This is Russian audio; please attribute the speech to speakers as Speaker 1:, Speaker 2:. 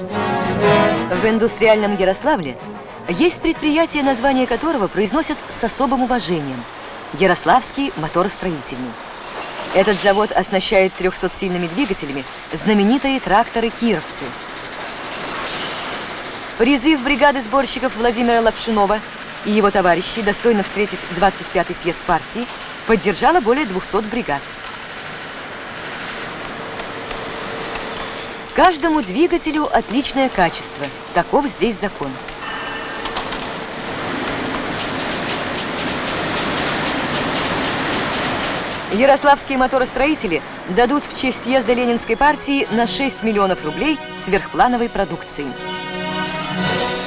Speaker 1: В индустриальном Ярославле есть предприятие, название которого произносят с особым уважением – Ярославский моторостроительный. Этот завод оснащает 300-сильными двигателями знаменитые тракторы «Кировцы». Призыв бригады сборщиков Владимира Лапшинова и его товарищей достойно встретить 25-й съезд партии поддержало более 200 бригад. Каждому двигателю отличное качество. Таков здесь закон. Ярославские моторостроители дадут в честь съезда Ленинской партии на 6 миллионов рублей сверхплановой продукции.